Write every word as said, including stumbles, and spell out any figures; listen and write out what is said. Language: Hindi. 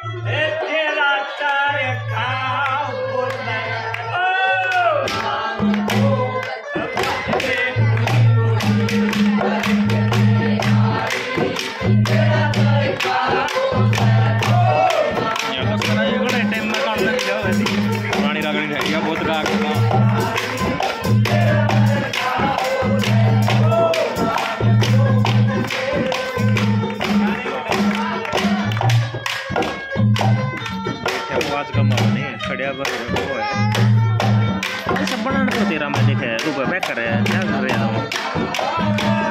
पुरानी रागनी है बहुत राग आवाज कम नहीं खड़िया वो है सब बनाना तो तेरा मैं देखे रुपये पैक कर रहे हैं क्या कर रहे हैं